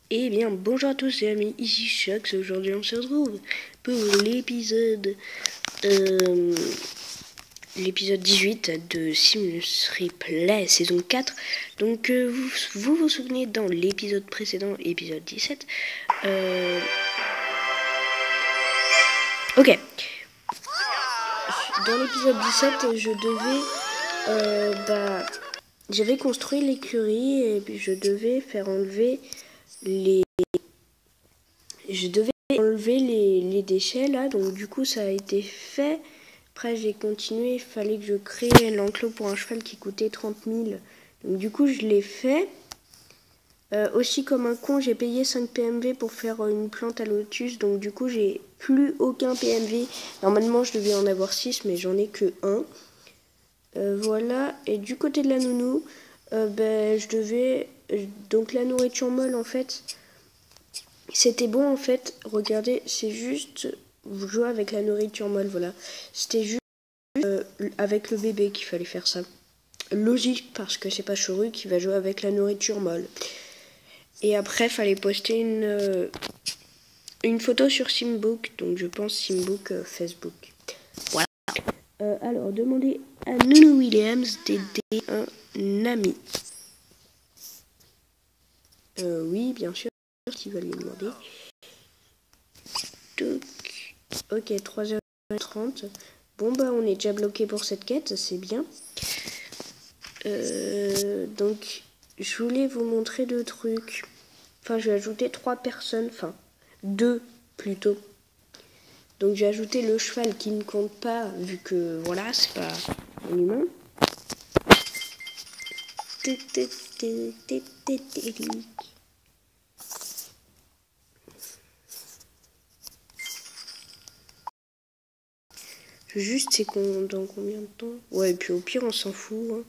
Eh bien, bonjour à tous les amis, ici Shox. Aujourd'hui on se retrouve pour l'épisode 18 de Sims Replay saison 4. Donc vous souvenez dans l'épisode précédent, épisode 17. Ok. Dans l'épisode 17, j'avais construit l'écurie et puis je devais enlever les déchets là, donc du coup ça a été fait. Après j'ai continué, il fallait que je crée l'enclos pour un cheval qui coûtait 30 000. Donc du coup je l'ai fait. Aussi comme un con, j'ai payé 5 PMV pour faire une plante à lotus, donc du coup j'ai plus aucun PMV. Normalement je devais en avoir 6 mais j'en ai que 1. Voilà, et du côté de la nounou, donc la nourriture molle en fait, c'était bon en fait, regardez, c'est juste, vous jouez avec la nourriture molle, voilà. C'était juste avec le bébé qu'il fallait faire ça. Logique, parce que c'est pas Choru qui va jouer avec la nourriture molle. Et après, fallait poster une photo sur Simbook, donc je pense Simbook Facebook. Voilà. Alors, demandez à Nounou Williams d'aider un ami. Oui, bien sûr, qui va lui demander. Ok, 3h30. Bon, bah, on est déjà bloqué pour cette quête, c'est bien. Donc, je voulais vous montrer 2 trucs. Enfin, j'ai ajouté 3 personnes, enfin, 2 plutôt. Donc, j'ai ajouté le cheval qui ne compte pas, vu que, voilà, c'est pas un humain. Juste, c'est dans combien de temps? Ouais, et puis au pire, on s'en fout. Hein.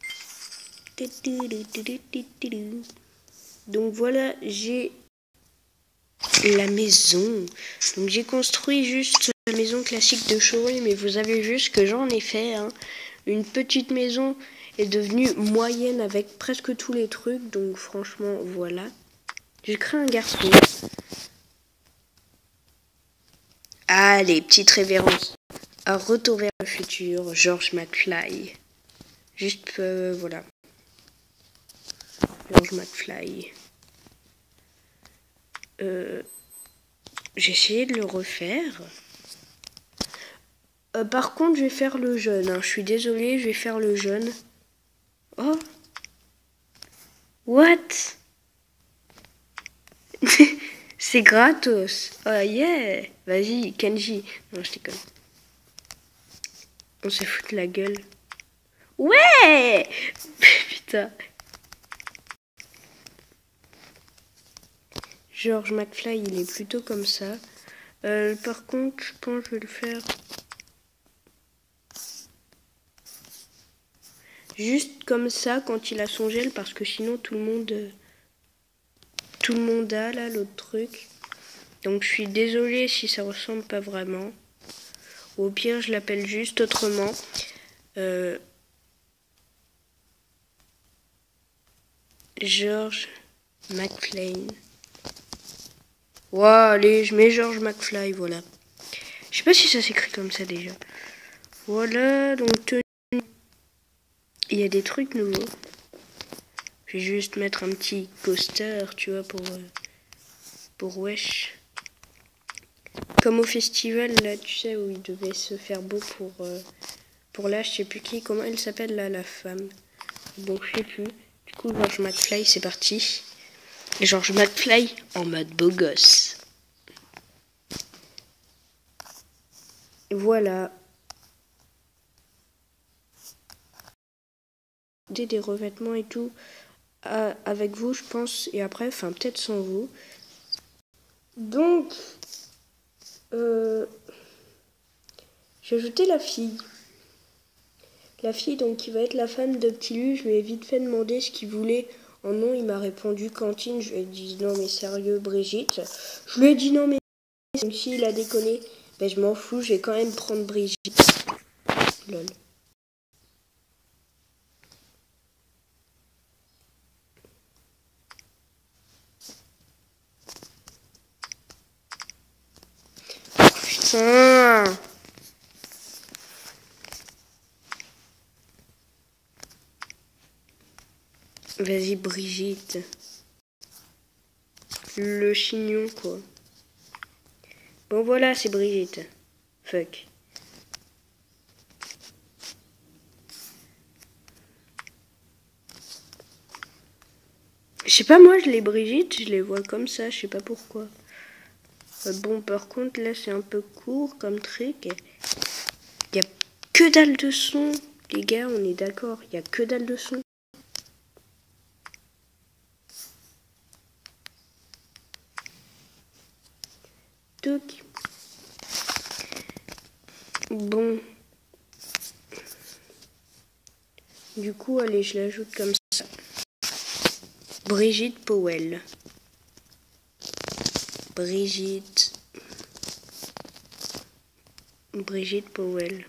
Donc voilà, j'ai la maison. Donc j'ai construit juste la maison classique de Choré, mais vous avez vu ce que j'en ai fait. Hein. Une petite maison est devenue moyenne avec presque tous les trucs. Donc franchement, voilà. J'ai créé un garçon. Allez, petite révérence. Un retour vers le futur, George McFly. Juste, voilà. George McFly. J'ai essayé de le refaire. Par contre, je vais faire le jeune. Hein. Je suis désolée, je vais faire le jeune. Oh. What? C'est gratos. Oh yeah. Vas-y, Kenji. Non, je déconne. On se fout de la gueule. Ouais. Putain. George McFly, il est plutôt comme ça. Par contre, je pense que je vais le faire juste comme ça quand il a son gel, parce que sinon tout le monde a là l'autre truc. Donc je suis désolée si ça ressemble pas vraiment. Au pire, je l'appelle juste autrement. George McFly. Wow, allez, je mets George McFly, voilà. Je sais pas si ça s'écrit comme ça déjà. Voilà, donc tenue. Il y a des trucs nouveaux. Je vais juste mettre un petit coaster, tu vois, pour Wesh. Comme au festival, là, tu sais, où il devait se faire beau pour là, je sais plus qui, comment elle s'appelle là, la femme. Bon, je sais plus. Du coup, George McFly, c'est parti. George McFly en mode beau gosse. Voilà. Des revêtements et tout avec vous, je pense, et après, enfin, peut-être sans vous. Donc, j'ai ajouté la fille. La fille, donc, qui va être la femme de Petit Lu, je lui ai vite fait demander ce qu'il voulait. En nom, il m'a répondu Cantine. Je lui ai dit non, mais sérieux, Brigitte. Je lui ai dit non, mais même s'il a déconné, ben, je m'en fous, je vais quand même prendre Brigitte. Lol. Ah. Vas-y, Brigitte. Le chignon, quoi. Bon, voilà, c'est Brigitte. Fuck. Je sais pas, moi, je les Brigitte, je les vois comme ça, je sais pas pourquoi. Bon, par contre, là, c'est un peu court comme truc. Il y a que dalle de son. Les gars, on est d'accord, il y a que dalle de son. Toc. Bon. Du coup, allez, je l'ajoute comme ça. Brigitte Powell. Brigitte Powell.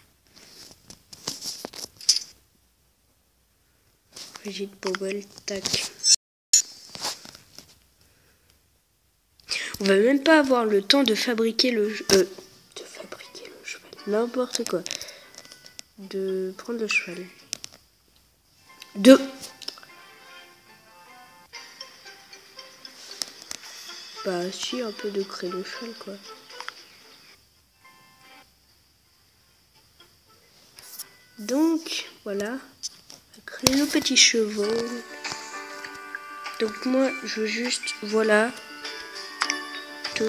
Brigitte Powell, tac. On va même pas avoir le temps de fabriquer le cheval. N'importe quoi. De prendre le cheval. Bah si, un peu de créer le cheval, quoi. Donc, voilà. Créer le petit cheval. Donc moi, je veux juste, voilà. Tout.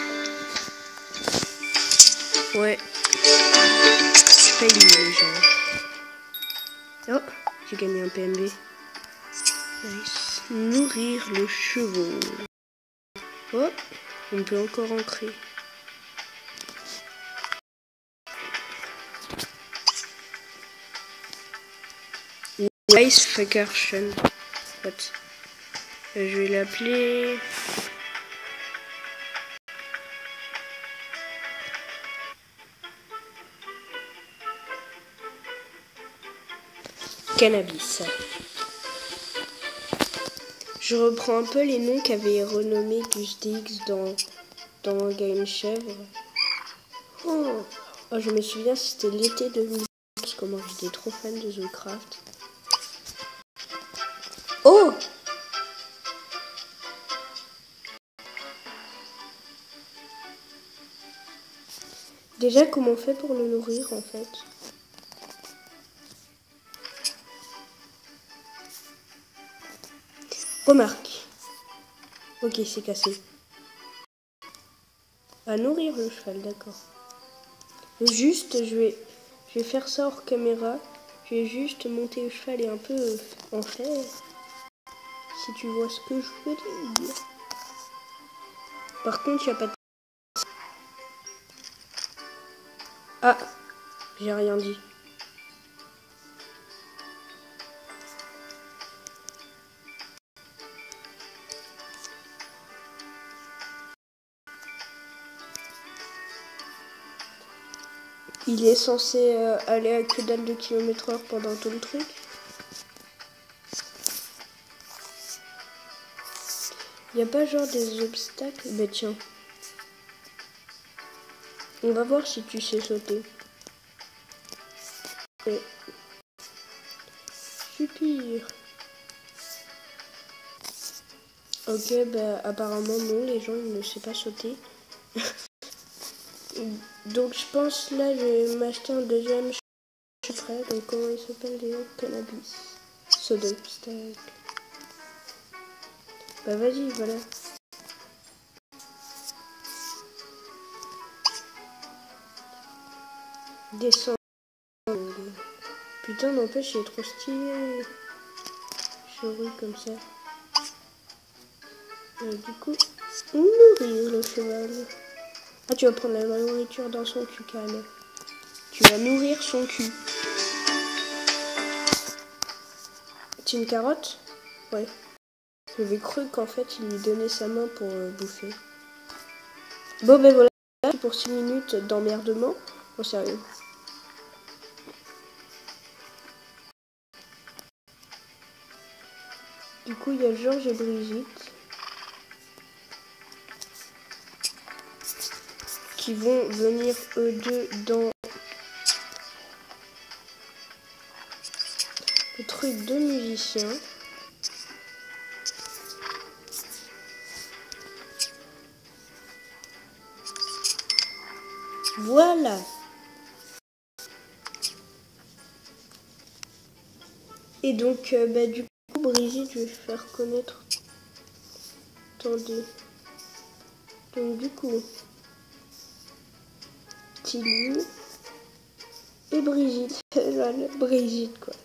Ouais. Je paye les gens. Oh, j'ai gagné un PMB. Nice. Nourrir le cheval. Oh, on peut encore ancrer. Nice Fuckerchen. Je vais l'appeler... Cannabis. Je reprends un peu les noms qu'avait renommé GusDX dans Game Chèvre. Oh, je me souviens, c'était l'été 2010, comment j'étais trop fan de The Craft. Oh! Déjà, comment on fait pour le nourrir, en fait? Remarque. Ok, c'est cassé. À nourrir le cheval, d'accord. Juste, je vais faire ça hors caméra. Je vais juste monter le cheval et un peu en faire. Si tu vois ce que je veux dire. Par contre, il n'y a pas de... Ah, j'ai rien dit. Il est censé aller à que dalle de km/h pendant tout le truc. Il n'y a pas genre des obstacles? Bah tiens. On va voir si tu sais sauter. Ouais. Super. Ok, bah apparemment non, les gens ils ne savent pas sauter. Donc je pense là je vais m'acheter un deuxième. Je suis prêt. Donc comment il s'appelle déjà? Cannabis. Saut d'obstacle. Bah vas-y, voilà. Descends. Putain, n'empêche, il est trop stylé. Je roule comme ça. Du coup, nourrir le cheval. Ah, tu vas prendre la nourriture dans son cul, carrément. Tu vas nourrir son cul. C'est une carotte? Ouais. J'avais cru qu'en fait, il lui donnait sa main pour bouffer. Bon, ben voilà. Pour 6 minutes d'emmerdement. En sérieux. Du coup, il y a Georges et Brigitte qui vont venir eux deux dans le truc de musicien. Voilà. Et donc, du coup, Brigitte, je vais faire connaître. Attendez. Donc, du coup, Tilly et Brigitte. Brigitte, quoi.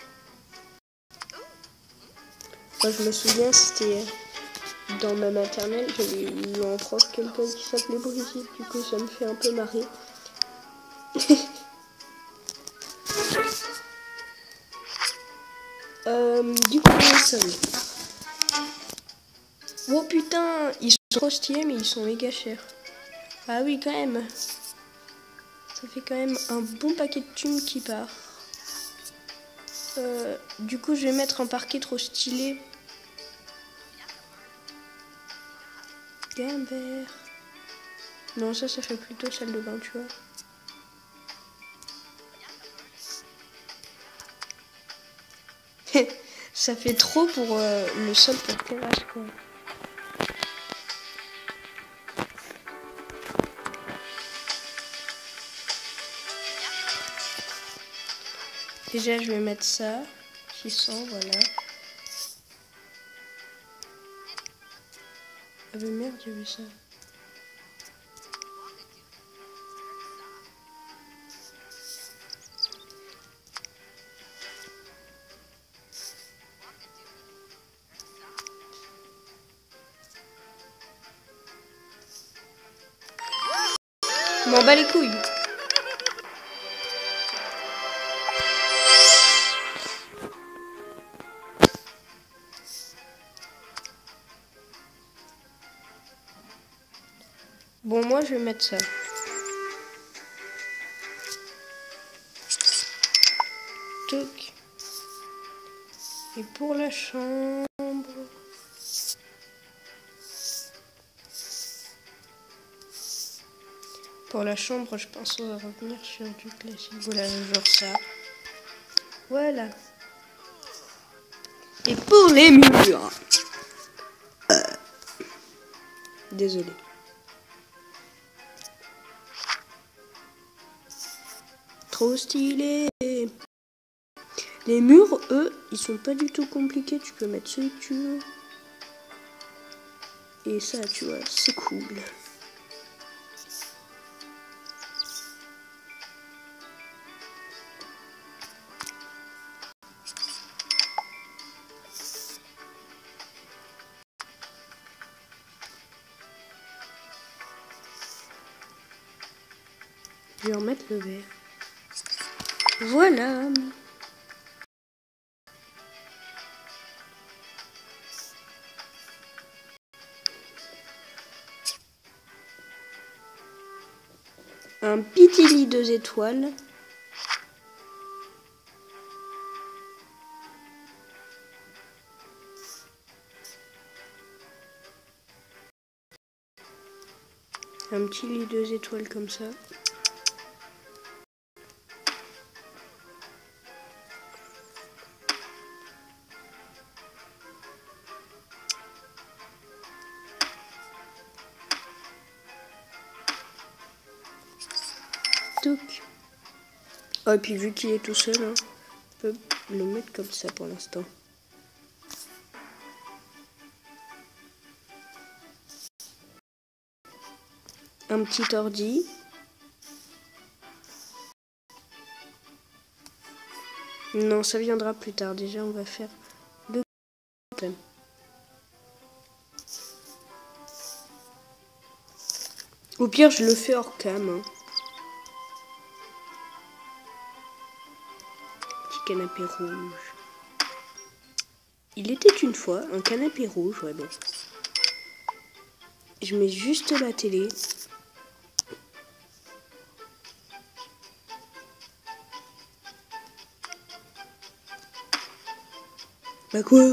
Moi, je me souviens, c'était dans ma maternelle, j'avais eu en prof quelqu'un qui s'appelait Brigitte. Du coup, ça me fait un peu marrer. Du coup, les sommes. Oh putain, ils sont trop stylés, mais ils sont méga chers. Ah oui, quand même. Ça fait quand même un bon paquet de thunes qui part. Du coup, je vais mettre un parquet trop stylé. Gambert. Non, ça fait plutôt salle de bain, tu vois. Ça fait trop pour le sol pour terrasse, quoi. Déjà, je vais mettre ça. 600, voilà. Ah mais merde, j'ai vu ça. Je m'en bats les couilles. Bon, moi, je vais mettre ça. Toc. Et pour la chambre... Pour la chambre, je pense qu'on va revenir sur du classique. Voilà, genre ça. Voilà. Et pour les murs... Désolé. Trop stylé. Les murs, eux, ils sont pas du tout compliqués. Tu peux mettre celui que tu veux. Et ça, tu vois, c'est cool. Je vais remettre le verre. Voilà. Un petit lit 2 étoiles. Un petit lit 2 étoiles comme ça. Touc. Oh, et puis vu qu'il est tout seul, hein, on peut le mettre comme ça pour l'instant. Un petit ordi. Non, ça viendra plus tard. Déjà, on va faire le thème. Au pire, je le fais hors cam. Hein. Petit canapé rouge. Il était une fois un canapé rouge, ouais, bon. Je mets juste la télé. Bah quoi?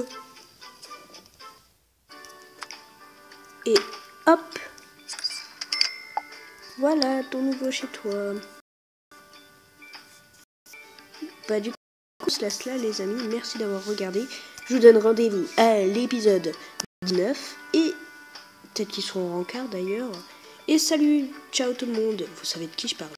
Et hop. Voilà, ton nouveau chez toi. Bah du coup, on se laisse là les amis, merci d'avoir regardé. Je vous donne rendez-vous à l'épisode 19 et peut-être qu'ils seront en rencard d'ailleurs. Et salut, ciao tout le monde, vous savez de qui je parle.